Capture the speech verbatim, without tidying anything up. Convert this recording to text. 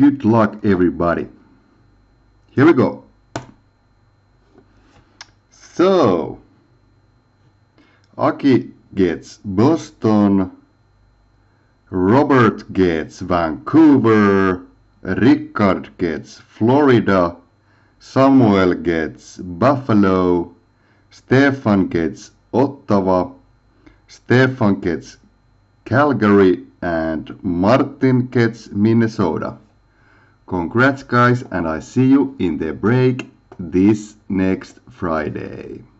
Good luck, everybody. Here we go. So, Aki gets Boston, Robert gets Vancouver, Rickard gets Florida, Samuel gets Buffalo, Stefan gets Ottawa, Stefan gets Calgary, and Martin gets Minnesota. Congrats guys, and I see you in the break this next Friday.